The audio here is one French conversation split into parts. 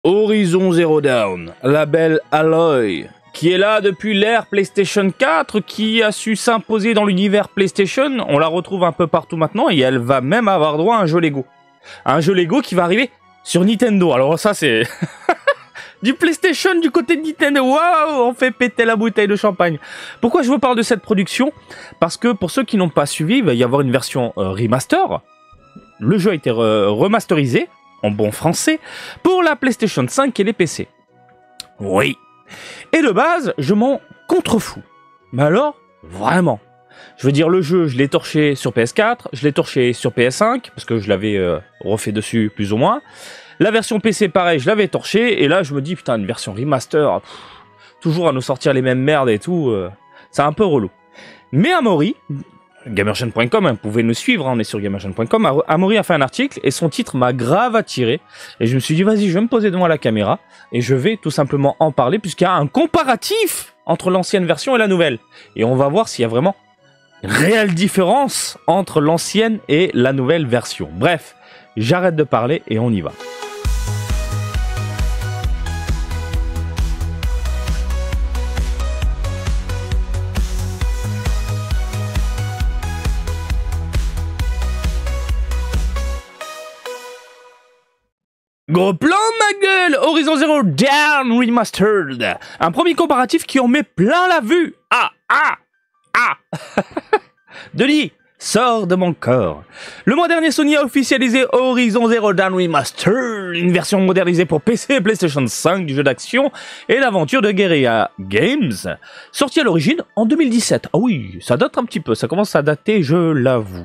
Horizon Zero Dawn, label Aloy, qui est là depuis l'ère PlayStation 4, qui a su s'imposer dans l'univers PlayStation. On la retrouve un peu partout maintenant et elle va même avoir droit à un jeu Lego. Un jeu Lego qui va arriver sur Nintendo. Alors ça c'est du PlayStation du côté de Nintendo. Waouh, on fait péter la bouteille de champagne. Pourquoi je vous parle de cette production? Parce que pour ceux qui n'ont pas suivi, il va y avoir une version remaster. Le jeu a été remasterisé, en bon français, pour la PlayStation 5 et les PC. Oui. Et de base, je m'en contrefous. Mais alors, vraiment. Je veux dire, le jeu, je l'ai torché sur PS4, je l'ai torché sur PS5, parce que je l'avais refait dessus, plus ou moins. La version PC, pareil, je l'avais torché, et là, je me dis, putain, une version remaster, toujours à nous sortir les mêmes merdes et tout, c'est un peu relou. Mais Amaury, Gamerchain.com, vous pouvez nous suivre, on est sur Gamerchain.com, Amaury a fait un article, et son titre m'a grave attiré, et je me suis dit, vas-y, je vais me poser devant la caméra, et je vais tout simplement en parler, puisqu'il y a un comparatif entre l'ancienne version et la nouvelle. Et on va voir s'il y a vraiment une réelle différence entre l'ancienne et la nouvelle version. Bref, j'arrête de parler et on y va. Gros plan ma gueule, Horizon Zero Dawn Remastered. Un premier comparatif qui en met plein la vue. Denis, sors de mon corps. Le mois dernier, Sony a officialisé Horizon Zero Dawn Remastered, une version modernisée pour PC et PlayStation 5 du jeu d'action et l'aventure de Guerrilla Games, sorti à l'origine en 2017. Ah oui, ça date un petit peu, ça commence à dater, je l'avoue.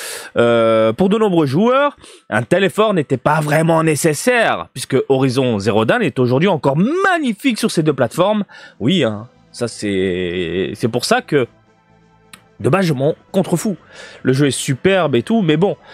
Pour de nombreux joueurs, un tel effort n'était pas vraiment nécessaire, puisque Horizon Zero Dawn est aujourd'hui encore magnifique sur ces deux plateformes. Oui, hein, ça c'est pour ça que de base, je m'en contrefous. Le jeu est superbe et tout, mais bon,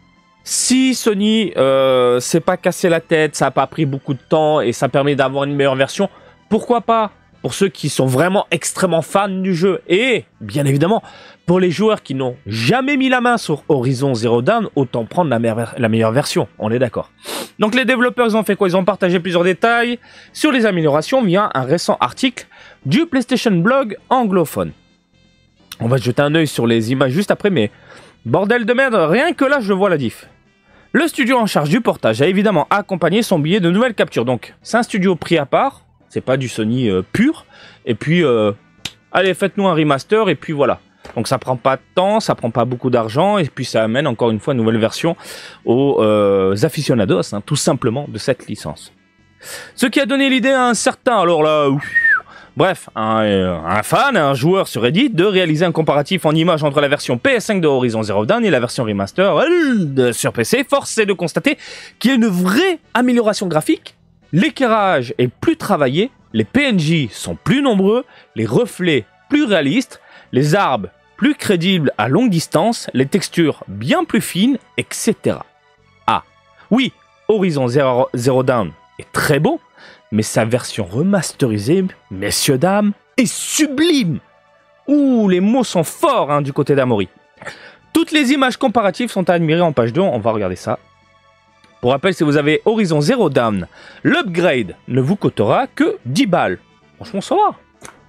si Sony s'est pas cassé la tête, ça n'a pas pris beaucoup de temps et ça permet d'avoir une meilleure version, pourquoi pas? Pour ceux qui sont vraiment extrêmement fans du jeu et, bien évidemment, pour les joueurs qui n'ont jamais mis la main sur Horizon Zero Dawn, autant prendre la meilleure version, on est d'accord. Donc les développeurs, ils ont fait quoi? Ils ont partagé plusieurs détails sur les améliorations via un récent article du PlayStation Blog anglophone. On va jeter un œil sur les images juste après, mais bordel de merde, rien que là je vois la diff. Le studio en charge du portage a évidemment accompagné son billet de nouvelles captures, donc c'est un studio pris à part, c'est pas du Sony pur, et puis allez faites-nous un remaster, et puis voilà. Donc ça prend pas de temps, ça prend pas beaucoup d'argent, et puis ça amène encore une fois une nouvelle version aux aficionados, hein, tout simplement, de cette licence. Ce qui a donné l'idée à un certain, alors là... Bref, un fan, un joueur sur Reddit, de réaliser un comparatif en images entre la version PS5 de Horizon Zero Dawn et la version remaster sur PC. Force est de constater qu'il y a une vraie amélioration graphique. L'éclairage est plus travaillé, les PNJ sont plus nombreux, les reflets plus réalistes, les arbres plus crédibles à longue distance, les textures bien plus fines, etc. Ah, oui, Horizon Zero Dawn est très beau, mais sa version remasterisée, messieurs, dames, est sublime. Ouh, les mots sont forts hein, du côté d'Amaury. Toutes les images comparatives sont à admirer en page 2, on va regarder ça. Pour rappel, si vous avez Horizon Zero Dawn, l'upgrade ne vous coûtera que 10 balles. Franchement, ça va.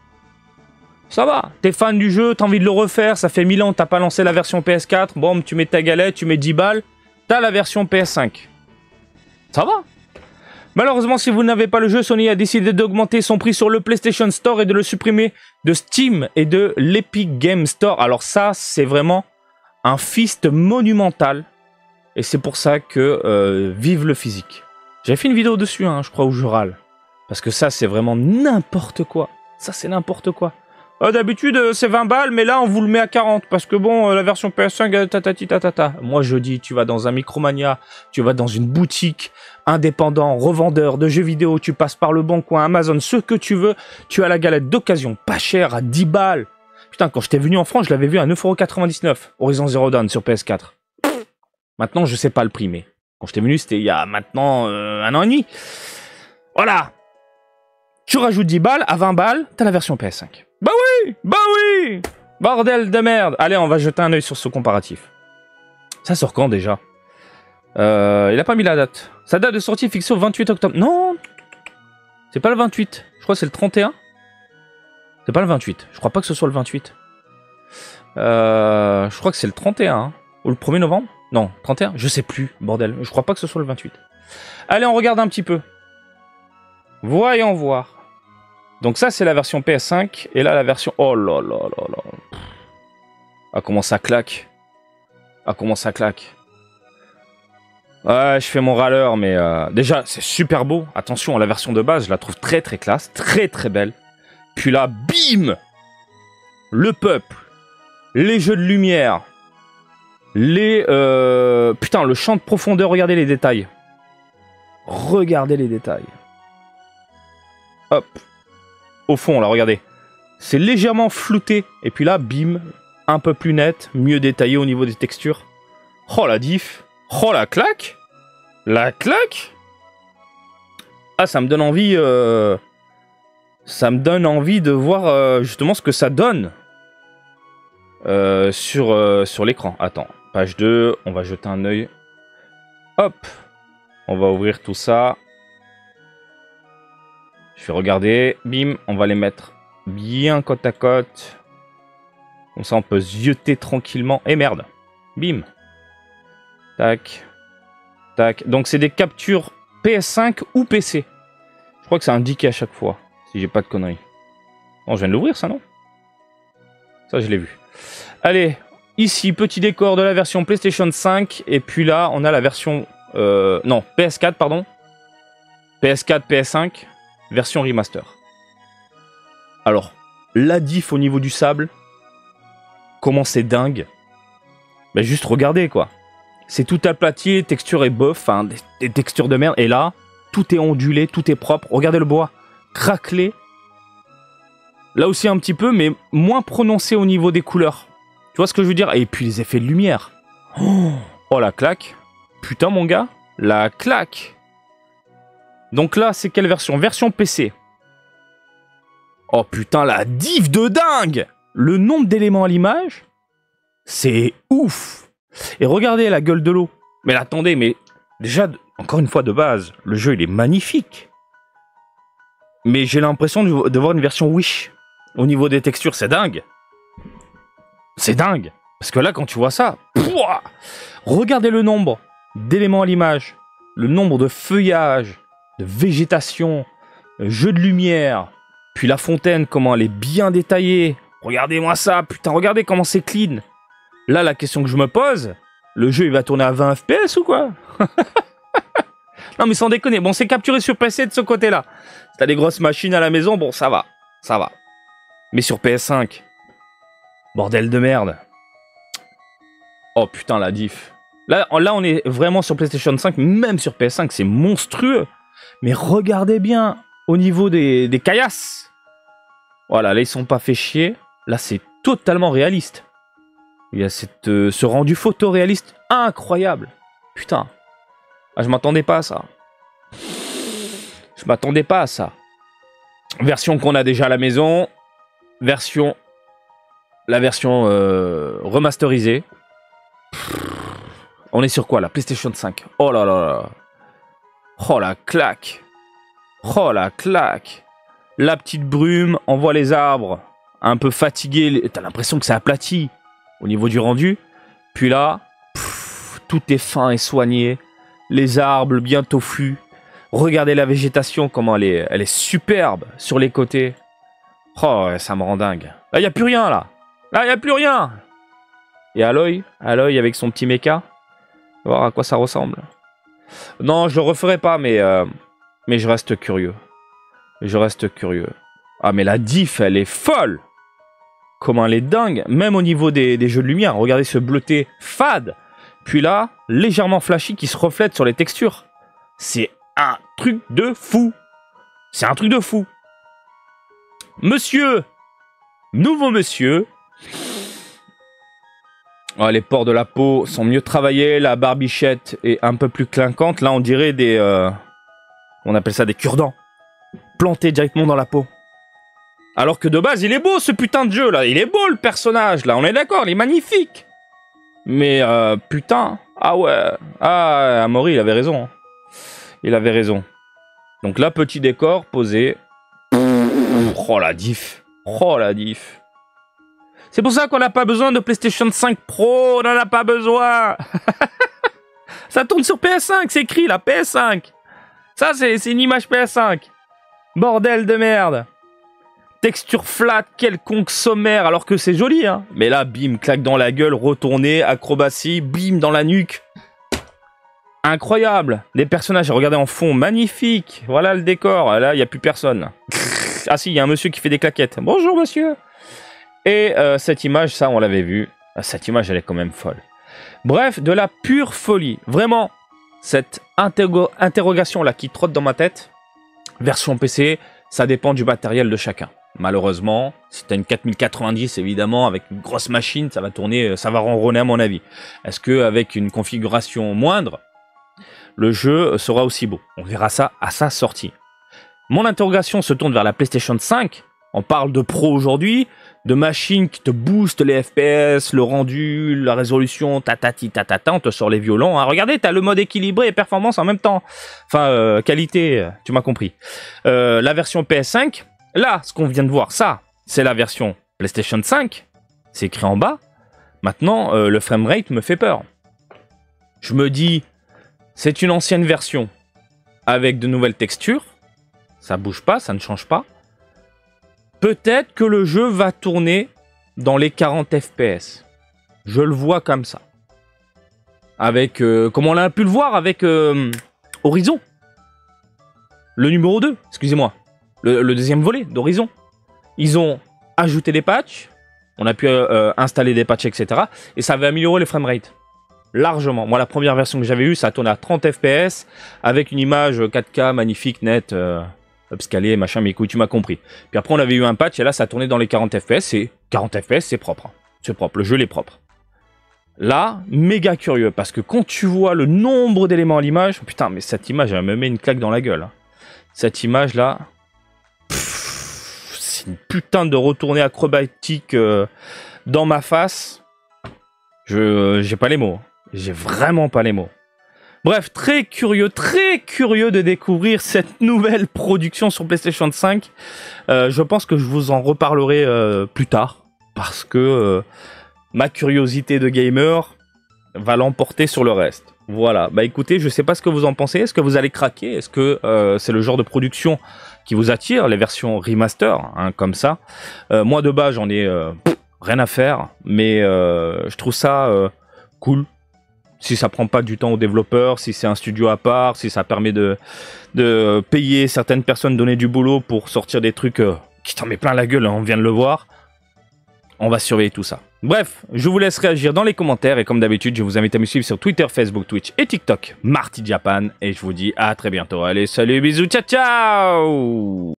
Ça va. T'es fan du jeu, t'as envie de le refaire, ça fait 1000 ans, t'as pas lancé la version PS4, bon, tu mets ta galette, tu mets 10 balles, t'as la version PS5. Ça va. Malheureusement, si vous n'avez pas le jeu, Sony a décidé d'augmenter son prix sur le PlayStation Store et de le supprimer de Steam et de l'Epic Game Store. Alors ça, c'est vraiment un fist monumental. Et c'est pour ça que vive le physique. J'avais fait une vidéo dessus, hein, je crois, où je râle. Parce que ça, c'est vraiment n'importe quoi. Ça, c'est n'importe quoi. D'habitude, c'est 20 balles, mais là, on vous le met à 40. Parce que bon, la version PS5, tatati tatata. Moi, je dis, tu vas dans un Micromania, tu vas dans une boutique indépendant, revendeur de jeux vidéo, tu passes par le Bon Coin, Amazon, ce que tu veux, tu as la galette d'occasion, pas cher, à 10 balles. Putain, quand j'étais venu en France, je l'avais vu à 9,99 €, Horizon Zero Dawn sur PS4. Maintenant, je sais pas le prix, mais quand j'étais venu, c'était il y a maintenant 1 an et demi. Voilà. Tu rajoutes 10 balles, à 20 balles, t'as la version PS5. Bah oui, bordel de merde. Allez, on va jeter un œil sur ce comparatif. Ça sort quand déjà? Il a pas mis la date. Sa date de sortie est fixée au 28 octobre. Non, C'est pas le 28. Je crois que c'est le 31. C'est pas le 28. Je crois pas que ce soit le 28. Je crois que c'est le 31. Hein. Ou le 1er novembre. Non, 31. Je sais plus, bordel. Je crois pas que ce soit le 28. Allez, on regarde un petit peu. Voyons voir. Donc ça, c'est la version PS5. Et là, la version... Oh là là là là. Ah, comment ça claque. Ah, comment ça claque. Ouais, je fais mon râleur, mais... déjà, c'est super beau. Attention, la version de base, je la trouve très très classe. Très très belle. Puis là, bim. Le peuple. Les jeux de lumière. Les... Putain, le champ de profondeur. Regardez les détails. Regardez les détails. Hop. Au fond, là, regardez. C'est légèrement flouté. Et puis là, bim. Un peu plus net. Mieux détaillé au niveau des textures. Oh, la diff. Oh, la claque. La claque. Ah, ça me donne envie... Ça me donne envie de voir justement ce que ça donne. Sur l'écran. Attends. Page 2. On va jeter un œil. Hop. On va ouvrir tout ça. Je vais regarder. Bim. On va les mettre bien côte à côte. Comme ça, on peut zioter tranquillement. Et merde. Bim. Tac. Tac. Donc, c'est des captures PS5 ou PC. Je crois que c'est indiqué à chaque fois. Si j'ai pas de conneries. Bon, je viens de l'ouvrir, ça, non? Ça, je l'ai vu. Allez. Ici, petit décor de la version PlayStation 5. Et puis là, on a la version... non, PS4, pardon. PS4, PS5. Version remaster. Alors, la diff au niveau du sable. Comment c'est dingue. Ben juste regardez, quoi. C'est tout aplati, texture est bof, hein, des textures de merde. Et là, tout est ondulé, tout est propre. Regardez le bois. Craquelé. Là aussi un petit peu, mais moins prononcé au niveau des couleurs. Tu vois ce que je veux dire? Et puis les effets de lumière. Oh, la claque. Putain, mon gars. La claque. Donc là, c'est quelle version? Version PC. Oh putain, la diff de dingue. Le nombre d'éléments à l'image, c'est ouf. Et regardez la gueule de l'eau. Mais attendez, mais déjà, encore une fois de base, le jeu il est magnifique. Mais j'ai l'impression de voir une version Wish. Au niveau des textures, c'est dingue. C'est dingue. Parce que là, quand tu vois ça, pouah, regardez le nombre d'éléments à l'image. Le nombre de feuillages, de végétation, jeu de lumière. Puis la fontaine, comment elle est bien détaillée. Regardez-moi ça, putain, regardez comment c'est clean. Là, la question que je me pose, le jeu, il va tourner à 20 FPS ou quoi? Non, mais sans déconner. Bon, c'est capturé sur PC de ce côté-là. Si t'as des grosses machines à la maison, bon, ça va. Ça va. Mais sur PS5, bordel de merde. Oh, putain, la diff. Là, on est vraiment sur PlayStation 5, même sur PS5, c'est monstrueux. Mais regardez bien au niveau des caillasses. Voilà, là, ils sont pas fait chier. Là, c'est totalement réaliste. Il y a ce rendu photoréaliste incroyable. Putain. Ah, je m'attendais pas à ça. Je m'attendais pas à ça. Version qu'on a déjà à la maison. La version remasterisée. On est sur quoi, la PlayStation 5? Oh là là là. Oh la claque. Oh la claque. La petite brume, on voit les arbres un peu fatigués. T'as l'impression que c'est aplati au niveau du rendu. Puis là, tout est fin et soigné. Les arbres bien toffus. Regardez la végétation, comment elle est superbe sur les côtés. Oh, ça me rend dingue. Là, il n'y a plus rien, là. Là, il n'y a plus rien. Et Aloy avec son petit mecha. On va voir à quoi ça ressemble. Non, je le referai pas, mais je reste curieux. Je reste curieux. Ah, mais la diff, elle est folle. Comment elle est dingue. Même au niveau des jeux de lumière. Regardez ce bleuté fade. Puis là, légèrement flashy qui se reflète sur les textures. C'est un truc de fou. C'est un truc de fou. Monsieur. Nouveau monsieur. Oh, les pores de la peau sont mieux travaillés. La barbichette est un peu plus clinquante. Là, on dirait des... on appelle ça des cure-dents. Plantés directement dans la peau. Alors que de base, il est beau ce putain de jeu là. Il est beau le personnage là. On est d'accord, il est magnifique. Mais putain. Ah ouais. Ah, Amaury, il avait raison. Il avait raison. Donc là, petit décor posé. Oh la diff. Oh la diff. C'est pour ça qu'on n'a pas besoin de PlayStation 5 Pro. On n'en a pas besoin. Ça tourne sur PS5. C'est écrit là, PS5. Ça, c'est une image PS5. Bordel de merde. Texture flat, quelconque sommaire, alors que c'est joli, hein. Mais là, bim, claque dans la gueule, retourné, acrobatie, bim, dans la nuque. Incroyable. Des personnages, regardez en fond, magnifique. Voilà le décor. Là, il n'y a plus personne. Ah si, il y a un monsieur qui fait des claquettes. Bonjour, monsieur. Et cette image, ça, on l'avait vu. Cette image, elle est quand même folle. Bref, de la pure folie. Vraiment, cette interrogation-là qui trotte dans ma tête. Version PC, ça dépend du matériel de chacun. Malheureusement, si tu as une 4090, évidemment, avec une grosse machine, ça va tourner, ça va ronronner à mon avis. Est-ce qu'avec une configuration moindre, le jeu sera aussi beau? On verra ça à sa sortie. Mon interrogation se tourne vers la PlayStation 5. On parle de pro aujourd'hui, de machines qui te boostent les FPS, le rendu, la résolution, tatati tatata, on te sort les violons. Hein. Regardez, tu as le mode équilibré et performance en même temps. Enfin, qualité, tu m'as compris. La version PS5, là, ce qu'on vient de voir, ça, c'est la version PlayStation 5. C'est écrit en bas. Maintenant, le framerate me fait peur. Je me dis, c'est une ancienne version avec de nouvelles textures. Ça bouge pas, ça ne change pas. Peut-être que le jeu va tourner dans les 40 FPS. Je le vois comme ça. Avec, comme on a pu le voir avec Horizon. Le numéro 2, excusez-moi. Le deuxième volet d'Horizon. Ils ont ajouté des patchs. On a pu installer des patchs, etc. Et ça avait amélioré les framerate. Largement. Moi, la première version que j'avais eue, ça tournait à 30 FPS. Avec une image 4K magnifique, nette. Upscalé, machin, mais écoute, tu m'as compris. Puis après, on avait eu un patch, et là, ça tournait dans les 40 FPS, et 40 FPS, c'est propre. C'est propre, le jeu, il est propre. Là, méga curieux, parce que quand tu vois le nombre d'éléments à l'image, putain, mais cette image, elle me met une claque dans la gueule. Hein. Cette image-là, c'est une putain de retournée acrobatique dans ma face. J'ai pas les mots. J'ai vraiment pas les mots. Bref, très curieux de découvrir cette nouvelle production sur PlayStation 5. Je pense que je vous en reparlerai plus tard, parce que ma curiosité de gamer va l'emporter sur le reste. Voilà, bah écoutez, je sais pas ce que vous en pensez, est-ce que vous allez craquer? Est-ce que c'est le genre de production qui vous attire, les versions remaster, hein, comme ça? Moi de base, j'en ai rien à faire, mais je trouve ça cool. Si ça prend pas du temps aux développeurs, si c'est un studio à part, si ça permet de payer certaines personnes, donner du boulot pour sortir des trucs qui t'en met plein la gueule, hein, on vient de le voir. On va surveiller tout ça. Bref, je vous laisse réagir dans les commentaires et comme d'habitude, je vous invite à me suivre sur Twitter, Facebook, Twitch et TikTok, Marty Japan. Et je vous dis à très bientôt. Allez, salut, bisous, ciao, ciao!